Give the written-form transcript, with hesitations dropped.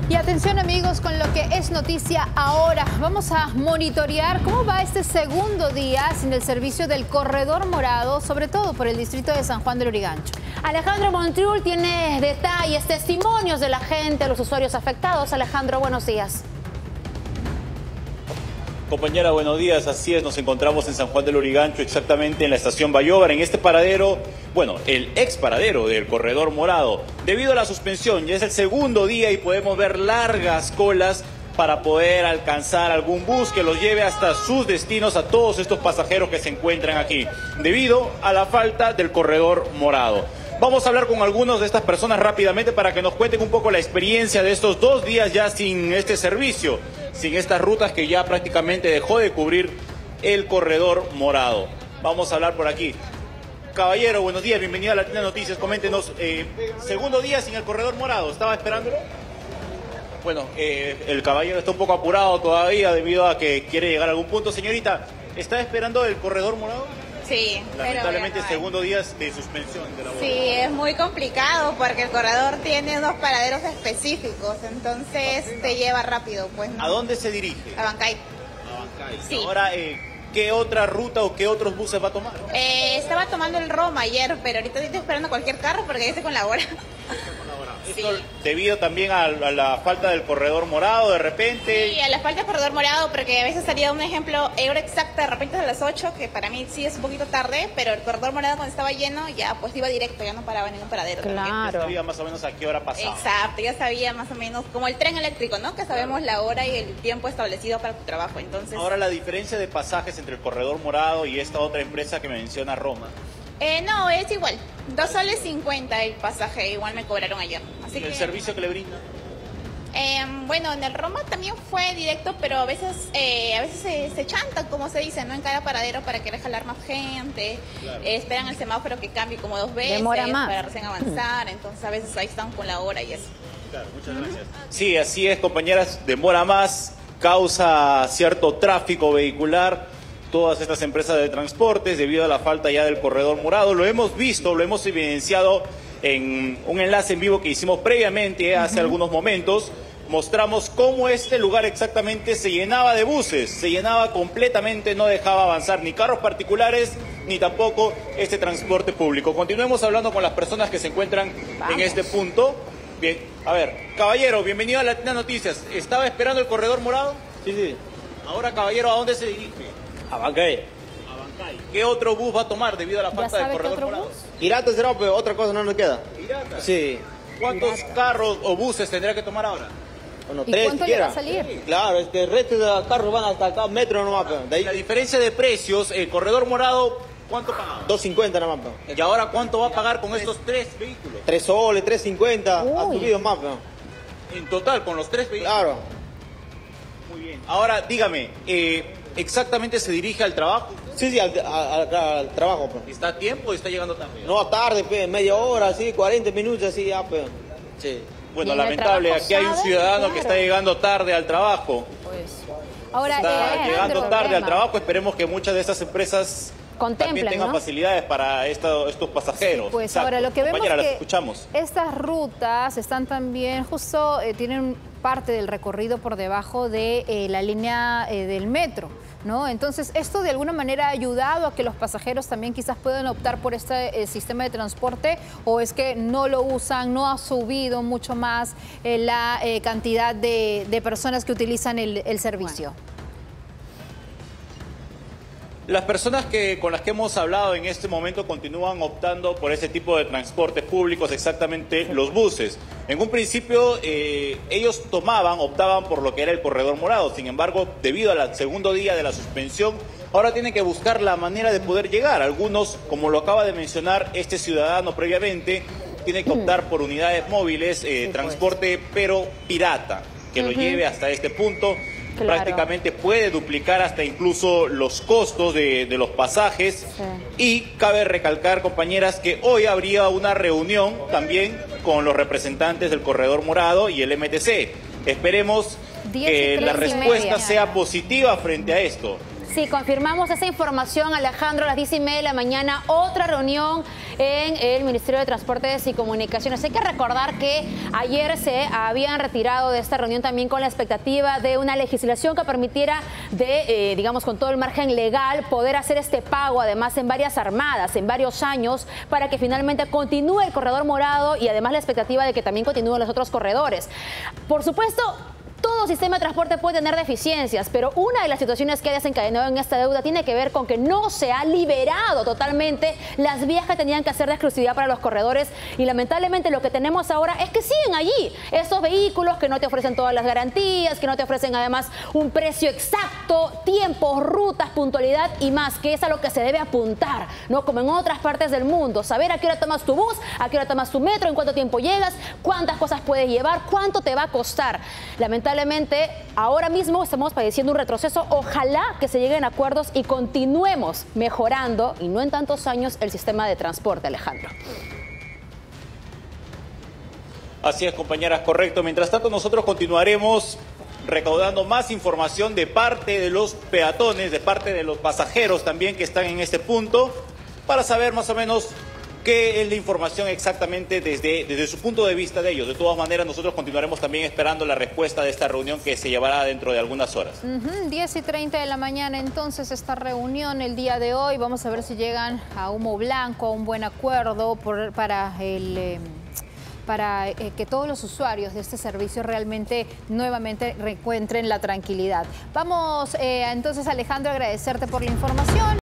Y atención amigos con lo que es noticia ahora. Vamos a monitorear cómo va este segundo día sin el servicio del corredor morado, sobre todo por el distrito de San Juan del Lurigancho. Alejandro Montiel tiene detalles, testimonios de la gente, los usuarios afectados. Alejandro, buenos días. Compañera, buenos días. Así es, nos encontramos en San Juan del Lurigancho, exactamente en la estación Bayóvar, en este paradero, bueno, el ex paradero del corredor morado. Debido a la suspensión, ya es el segundo día y podemos ver largas colas para poder alcanzar algún bus que los lleve hasta sus destinos a todos estos pasajeros que se encuentran aquí, debido a la falta del corredor morado. Vamos a hablar con algunos de estas personas rápidamente para que nos cuenten un poco la experiencia de estos 2 días ya sin este servicio, sin estas rutas que ya prácticamente dejó de cubrir el corredor morado. Vamos a hablar por aquí. Caballero, buenos días, bienvenido a Latina Noticias. Coméntenos, segundo día sin el corredor morado, ¿estaba esperándolo? Bueno, el caballero está un poco apurado todavía debido a que quiere llegar a algún punto. Señorita, ¿está esperando el corredor morado? Sí, lamentablemente segundo día de suspensión de la sí, es muy complicado porque el corredor tiene unos paraderos específicos, entonces te lleva rápido, pues, ¿no? ¿A dónde se dirige? A Bancay. A Bancay. Sí. Ahora, ¿qué otra ruta o qué otros buses va a tomar? Estaba tomando el Roma ayer, pero ahorita estoy esperando cualquier carro porque ya estoy con la hora. Sí. Esto debido también a la falta del corredor morado de repente. Sí, a la falta del corredor morado, porque a veces salía un ejemplo, hora exacta, de repente a las 8, que para mí sí es un poquito tarde, pero el corredor morado cuando estaba lleno ya pues iba directo, ya no paraba en ningún paradero. Claro. Ya sabía más o menos a qué hora pasaba. Exacto, ya sabía más o menos, como el tren eléctrico, ¿no? Que sabemos la hora y el tiempo establecido para tu trabajo, entonces... Ahora, la diferencia de pasajes entre el corredor morado y esta otra empresa que me menciona Roma. No, es igual. 2 soles 50 el pasaje, igual me cobraron ayer. Así ¿El servicio que le brinda? Bueno, en el Roma también fue directo, pero a veces se chantan, como se dice, ¿no? En cada paradero para querer jalar más gente. Claro. Esperan el semáforo que cambie como 2 veces. Demora más. Para recién avanzar, entonces a veces ahí están con la hora y eso. Claro, muchas gracias. Sí, así es, compañeras, demora más, causa cierto tráfico vehicular. Todas estas empresas de transportes debido a la falta ya del corredor morado. Lo hemos visto, lo hemos evidenciado en un enlace en vivo que hicimos previamente hace algunos momentos. Mostramos cómo este lugar exactamente se llenaba de buses, se llenaba completamente, no dejaba avanzar ni carros particulares ni tampoco este transporte público. Continuemos hablando con las personas que se encuentran en este punto. Bien, a ver, caballero, bienvenido a Latina Noticias. ¿Estaba esperando el corredor morado? Sí, sí. Ahora, caballero, ¿a dónde se dirige? A Bancay. A Bancay. ¿Qué otro bus va a tomar debido a la falta del corredor morado? Irata será, pero otra cosa no nos queda. ¿Irata? Sí. ¿Cuántos carros o buses tendrá que tomar ahora? Bueno, ¿Y 3 cuánto le va a salir? Sí. Claro, el resto de los carros van hasta acá, metro nomás. De ahí... La diferencia de precios, el corredor morado, ¿cuánto pagaba? 2.50 nomás. ¿Y ahora cuánto va a pagar con estos 3 vehículos? 3 soles, 3.50, ha subido más. En total, con los 3 vehículos. Claro. Muy bien. Ahora, dígame, ¿exactamente se dirige al trabajo? Sí, sí, al trabajo. Pues. ¿Está a tiempo o está llegando tarde? No, tarde, pues, media hora, así, 40 minutos, así, ya, pues. Sí. Bueno, lamentable, aquí hay un ciudadano que está llegando tarde al trabajo. Pues, ahora, está llegando tarde al trabajo, esperemos que muchas de esas empresas también tengan facilidades para estos pasajeros. Sí, pues exacto. Ahora lo que vemos es que escuchamos. Estas rutas están también, justo tienen parte del recorrido por debajo de la línea del metro, ¿no? Entonces, esto de alguna manera ha ayudado a que los pasajeros también quizás puedan optar por este sistema de transporte, o es que no lo usan, no ha subido mucho más la cantidad de personas que utilizan el servicio. Bueno. Las personas con las que hemos hablado en este momento continúan optando por ese tipo de transportes públicos, exactamente los buses. En un principio ellos optaban por lo que era el corredor morado. Sin embargo, debido al segundo día de la suspensión, ahora tienen que buscar la manera de poder llegar. Algunos, como lo acaba de mencionar este ciudadano previamente, tienen que optar por unidades móviles, transporte pero pirata, que lo lleve hasta este punto. Claro. Prácticamente puede duplicar hasta incluso los costos de los pasajes. Sí. Y cabe recalcar, compañeras, que hoy habría una reunión también con los representantes del Corredor Morado y el MTC. Esperemos que la respuesta sea positiva frente a esto. Sí, confirmamos esa información, Alejandro, a las 10:30 de la mañana, otra reunión en el Ministerio de Transportes y Comunicaciones. Hay que recordar que ayer se habían retirado de esta reunión también con la expectativa de una legislación que permitiera digamos, con todo el margen legal, poder hacer este pago, además en varias armadas, en varios años, para que finalmente continúe el corredor morado y además la expectativa de que también continúen los otros corredores. Por supuesto, todo sistema de transporte puede tener deficiencias, pero una de las situaciones que ha desencadenado en esta deuda tiene que ver con que no se ha liberado totalmente las vías que tenían que hacer de exclusividad para los corredores, y lamentablemente lo que tenemos ahora es que siguen allí estos vehículos que no te ofrecen todas las garantías, que no te ofrecen además un precio exacto, tiempos, rutas, puntualidad y más, que es a lo que se debe apuntar, ¿no? Como en otras partes del mundo, saber a qué hora tomas tu bus, a qué hora tomas tu metro, en cuánto tiempo llegas, cuántas cosas puedes llevar, cuánto te va a costar. Lamentablemente, ahora mismo estamos padeciendo un retroceso. Ojalá que se lleguen a acuerdos y continuemos mejorando, y no en tantos años, el sistema de transporte, Alejandro. Así es, compañeras, correcto. Mientras tanto, nosotros continuaremos recaudando más información de parte de los peatones, de parte de los pasajeros también que están en este punto, para saber más o menos qué es la información exactamente desde su punto de vista de ellos. De todas maneras, nosotros continuaremos también esperando la respuesta de esta reunión que se llevará dentro de algunas horas. 10:30 de la mañana, entonces, esta reunión el día de hoy. Vamos a ver si llegan a humo blanco, a un buen acuerdo para que todos los usuarios de este servicio realmente nuevamente reencuentren la tranquilidad. Vamos entonces, Alejandro, a agradecerte por la información.